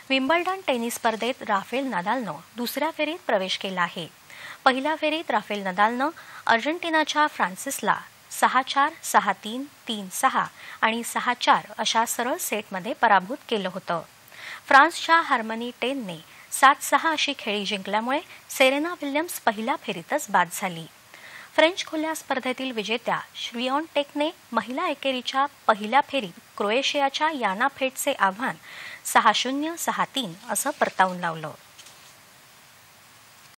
Wimbledon tennis स्पर्धेत Rafale नदालनं दुसऱ्या फेरीत प्रवेश केला आहे। पहिल्या फेरीत राफेल नदालनं अर्जेंटिनाच्या फ्रान्सिसला 6-4, 6-3, 3-6 आणि 6-4 अशा सरळ सेटमध्ये पराभूत केलं होतं। फ्रान्सच्या हार्मनी टेनने 7-6 अशी खेळी जिंकल्यामुळे सेरेना विल्यम्स पहिल्या फेरीतच बाद झाली। फ्रेंच खुल्या स्पर्धेतील विजेत्या श्विऑन्टेकने महिला एकेरीच्या पहिल्या फेरीत क्रोएशियाच्या याना फेटचे आव्हान 6-0, 6-3 असं परतावून लावलं।